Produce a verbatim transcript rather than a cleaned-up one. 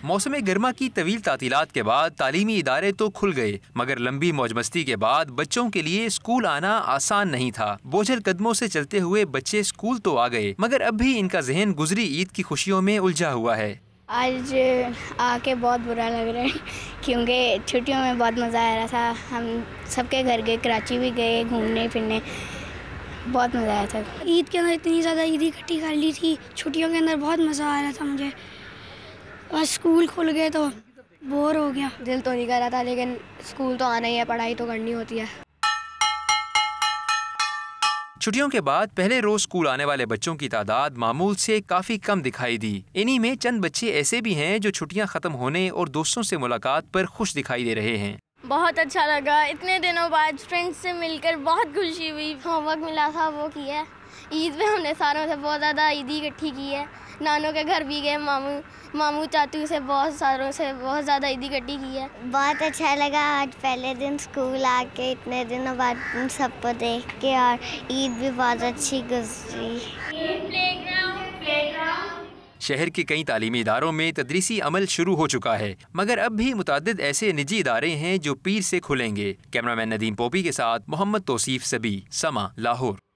मौसम गर्मा की तवील तातीलात के बाद तालीमी इदारे तो खुल गए, मगर लंबी मौज मस्ती के बाद बच्चों के लिए स्कूल आना आसान नहीं था। बोझल कदमों से चलते हुए बच्चे स्कूल तो आ गए, मगर अब भी इनका जहन गुजरी ईद की खुशियों में उलझा हुआ है। आज आके बहुत बुरा लग रहा है क्योंकि छुट्टियों में बहुत मज़ा आ रहा था। हम सबके घर गए, कराची भी गए घूमने फिरने, बहुत मज़ा आया था। ईद के अंदर इतनी ज़्यादा ईद इकट्ठी कर ली थी, छुट्टियों के अंदर बहुत मज़ा आ रहा था मुझे। और स्कूल खुल गए तो बोर हो गया। दिल तो नहीं कर रहा था, लेकिन स्कूल तो आना ही है, पढ़ाई तो करनी होती है। छुट्टियों के बाद पहले रोज स्कूल आने वाले बच्चों की तादाद मामूल से काफी कम दिखाई दी। इन्हीं में चंद बच्चे ऐसे भी हैं जो छुट्टियां खत्म होने और दोस्तों से मुलाकात पर खुश दिखाई दे रहे हैं। बहुत अच्छा लगा, इतने दिनों बाद फ्रेंड्स से मिलकर बहुत खुशी हुई। होमवर्क मिला था वो किया। ईद में हमने सारों से बहुत ज़्यादा ईदी इकट्ठी की है। नानों के घर भी गए, मामू मामू चाचू से बहुत सारों से बहुत ज़्यादा ईदी इकट्ठी की है। बहुत अच्छा लगा आज पहले दिन स्कूल आके, इतने दिनों बाद सबको देख के, और ईद भी बहुत अच्छी गुजरी। शहर के कई तालीमी इदारों में तदरीसी अमल शुरू हो चुका है, मगर अब भी मुतादिद ऐसे निजी इदारे हैं जो पीर से खुलेंगे। कैमरामैन नदीम पोपी के साथ मोहम्मद तौसीफ सबी, समा, लाहौर।